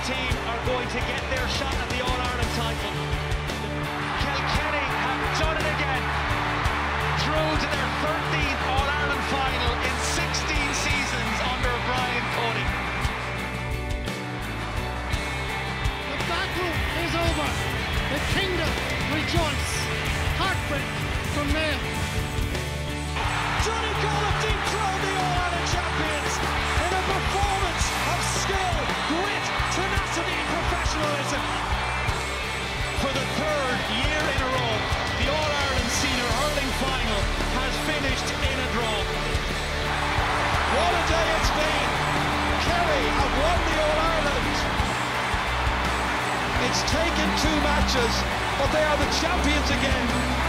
team are going to get their shot at the All-Ireland title. Kilkenny have done it again, through to their 13th All-Ireland final in 16 seasons under Brian Cody. The battle is over. The kingdom rejoice. Heartbreak from Mayo. Johnny Golub dethroned the All-Ireland champions in a performance of skill, grit, tenacity and professionalism. For the third year in a row, the All-Ireland Senior Hurling Final has finished in a draw. What a day it's been! Kerry have won the All-Ireland. It's taken 2 matches, but they are the champions again.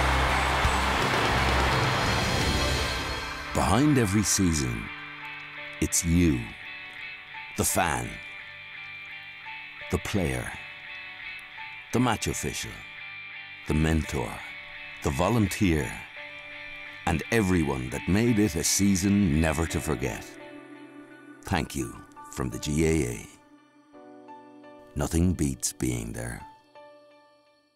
Behind every season, it's you, the fan, the player, the match official, the mentor, the volunteer, and everyone that made it a season never to forget. Thank you from the GAA. Nothing beats being there.